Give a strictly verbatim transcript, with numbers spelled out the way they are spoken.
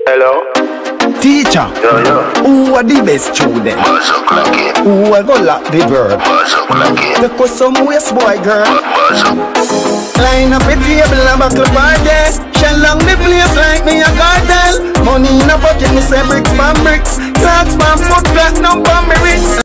Hello? Teacher, Yo, yo. who are the best student? What's up, Clacky? Who are go lock the bird? What's up, Clacky? Take us some waste boy girl. What's up? Line up a table and buckle party. Shell long the place like me a cartel. Money in a pocket, me say bricks pan bricks. Clocks pan foot, platinum pan me wrist.